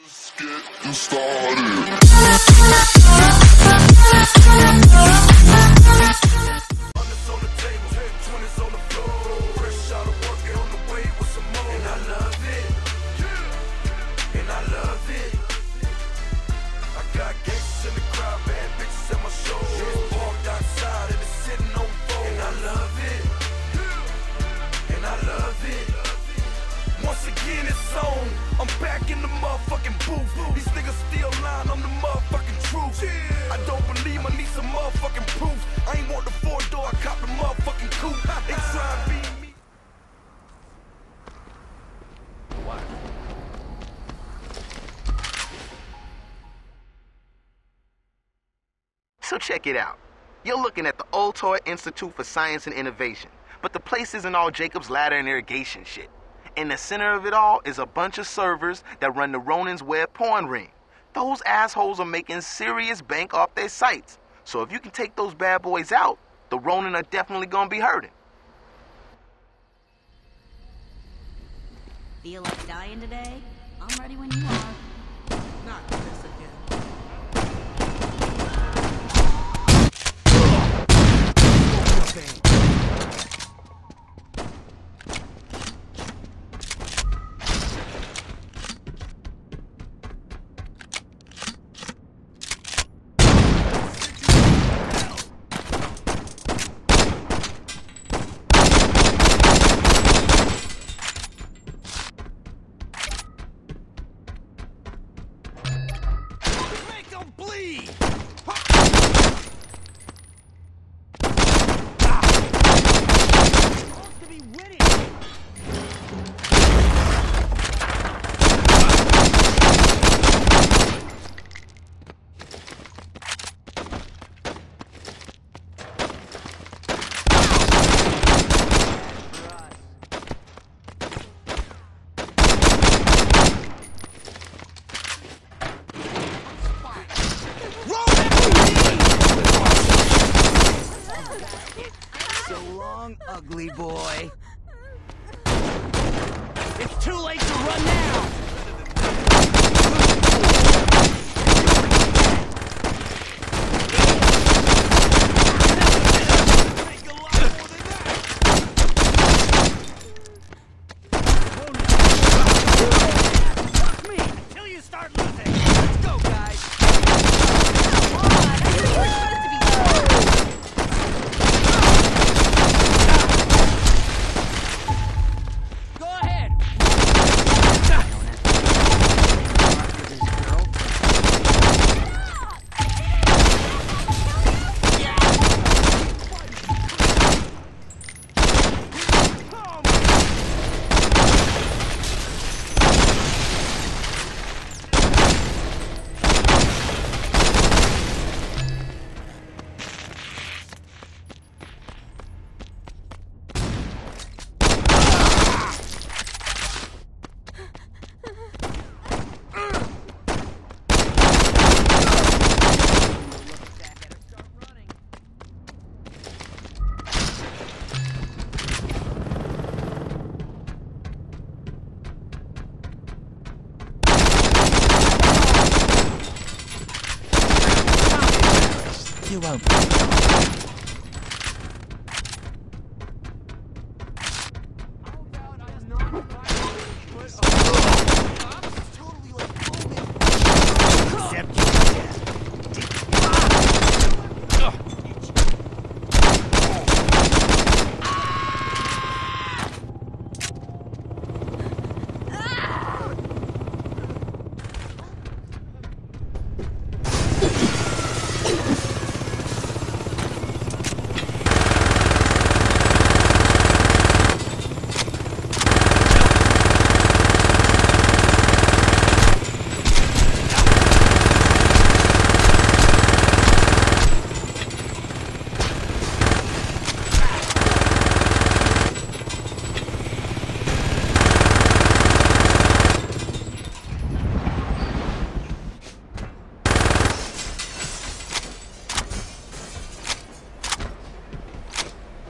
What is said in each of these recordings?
Getting started. I'm back in the motherfucking booth. These niggas still lying on the motherfucking truth. I don't believe I need some motherfucking proof. I ain't want the 4-door, I cop the motherfucking coupe. They try and beat me. What? So check it out. You're looking at the Old Toy Institute for Science and Innovation, but the place isn't all Jacob's Ladder and irrigation shit. In the center of it all is a bunch of servers that run the Ronin's web porn ring. Those assholes are making serious bank off their sites. So if you can take those bad boys out, the Ronin are definitely gonna be hurting. Feel like dying today? I'm ready when you are. Not this again. Bleed! Supposed to be winning! So long, ugly boy. It's too late to run now! Fuck me until you start losing! Let's go, guys! You won't.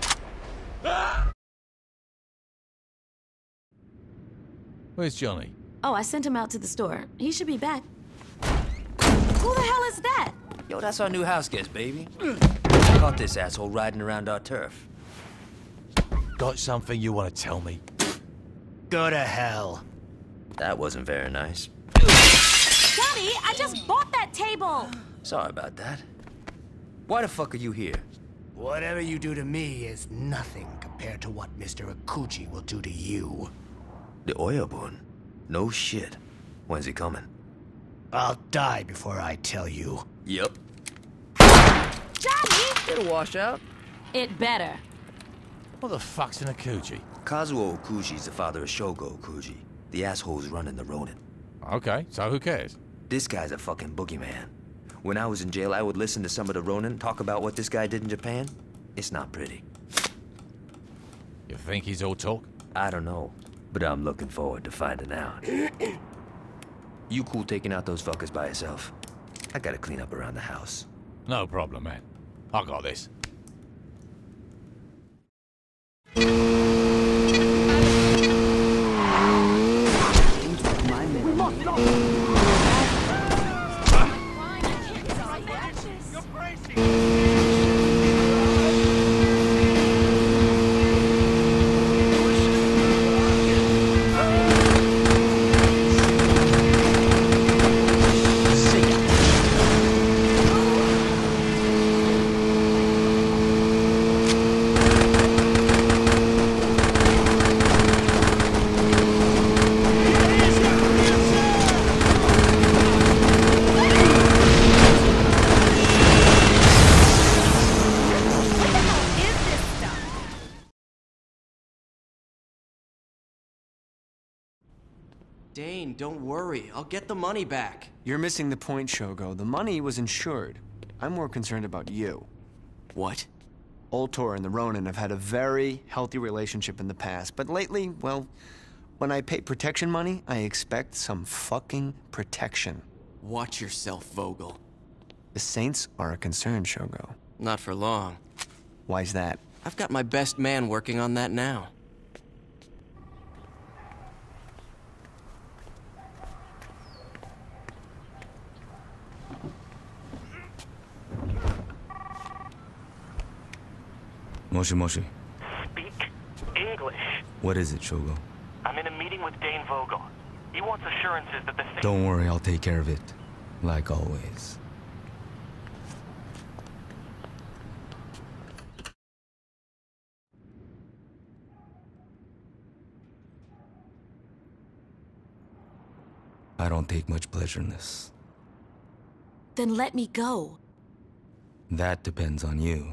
Where's Johnny? Oh, I sent him out to the store. He should be back. Who the hell is that? Yo, that's our new house guest, baby. Caught this asshole riding around our turf. Got something you want to tell me? Go to hell. That wasn't very nice. Johnny, I just bought that table! Sorry about that. Why the fuck are you here? Whatever you do to me is nothing compared to what Mr. Akuchi will do to you. The Oyabun? No shit. When's he coming? I'll die before I tell you. Yep. Johnny! It'll wash out. It better. What the fuck's an Akuchi? Kazuo Okuji's the father of Shogo Okuji. The asshole's running the Ronin. Okay, so who cares? This guy's a fucking boogeyman. When I was in jail, I would listen to some of the Ronin talk about what this guy did in Japan. It's not pretty. You think he's all talk? I don't know, but I'm looking forward to finding out. You cool taking out those fuckers by yourself? I gotta clean up around the house. No problem, man. I got this. Dane, don't worry. I'll get the money back. You're missing the point, Shogo. The money was insured. I'm more concerned about you. What? Ultor and the Ronin have had a very healthy relationship in the past, but lately, well, when I pay protection money, I expect some fucking protection. Watch yourself, Vogel. The Saints are a concern, Shogo. Not for long. Why's that? I've got my best man working on that now. Moshi Moshi. Speak English. What is it, Shogo? I'm in a meeting with Dane Vogel. He wants assurances that the thing... Don't worry, I'll take care of it. Like always. I don't take much pleasure in this. Then let me go. That depends on you.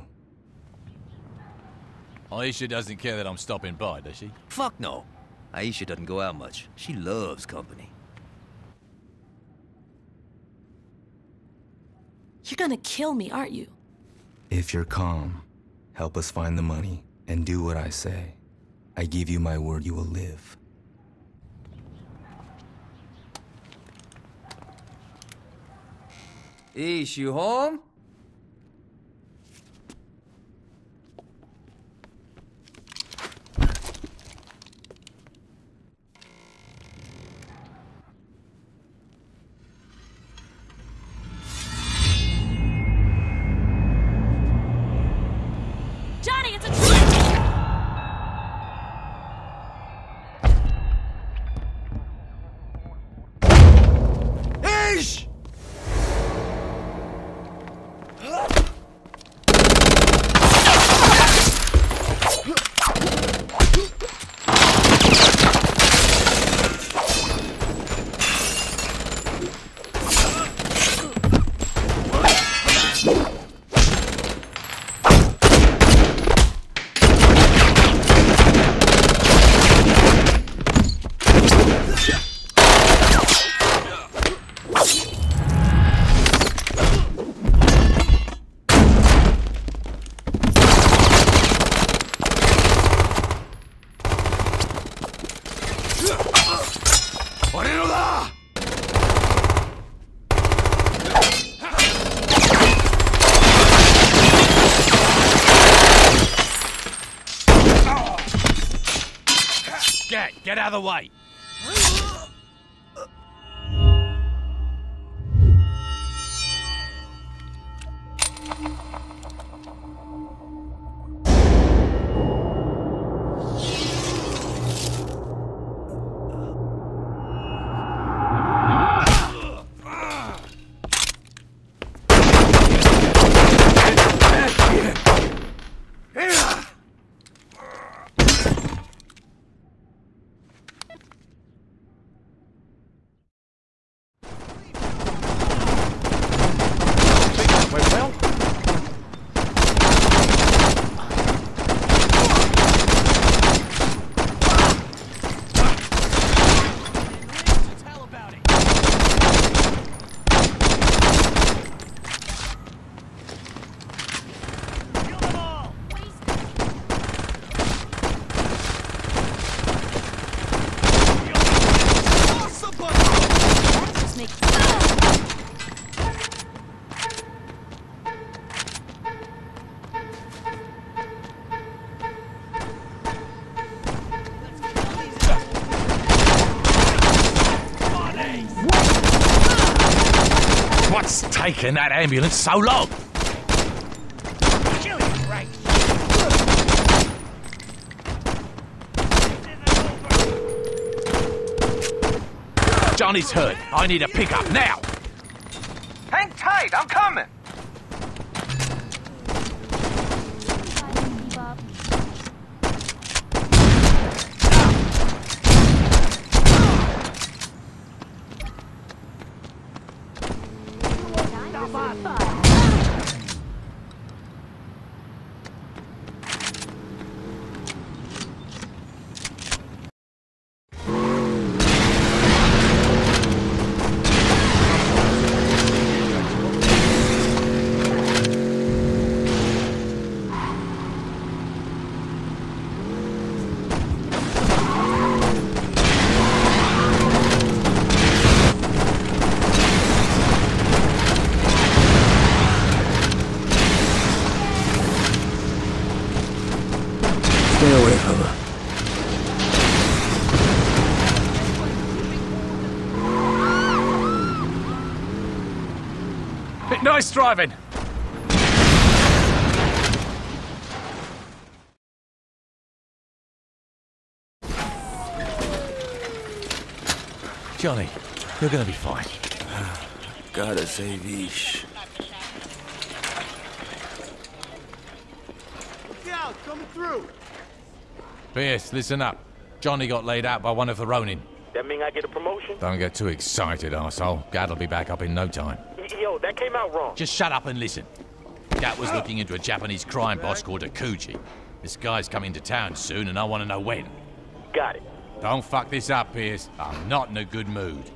Aisha doesn't care that I'm stopping by, does she? Fuck no. Aisha doesn't go out much. She loves company. You're gonna kill me, aren't you? If you're calm, help us find the money, and do what I say. I give you my word you will live. Ish, you home? Johnny, it's a trick! Ish! Get out of the way! What's taking that ambulance so long? Johnny's hurt. I need a pickup now. Hang tight, I'm coming. Stay away from her. Nice driving. Johnny, you're gonna be fine. Gotta save Ish. Coming through. Pierce, listen up. Johnny got laid out by one of the Ronin. That mean I get a promotion? Don't get too excited, arsehole. Gad'll be back up in no time. Yo, that came out wrong. Just shut up and listen. Gat was looking into a Japanese crime boss called Akuji. This guy's coming to town soon and I want to know when. Got it. Don't fuck this up, Pierce. I'm not in a good mood.